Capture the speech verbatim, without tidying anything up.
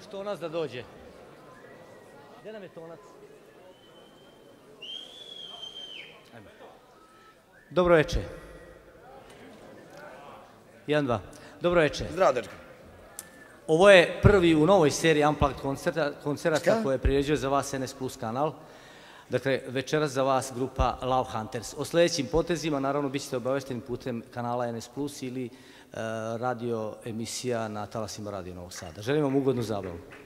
još tonac da dođe. Gdje nam je tonac? Ajmo. Dobro večer. Jedan, dva. Dobro večer. Zdravo, dečko. Ovo je prvi u novoj seriji Unplugged koncerata koje priređuje za vas N S Plus kanal. Dakle, večeras za vas grupa Love Hunters. O sljedećim potezima, naravno, bit ćete obavešteni putem kanala N S Plus ili radio emisija na talasima Radio Novog Sada. Želim vam ugodnu zabavu.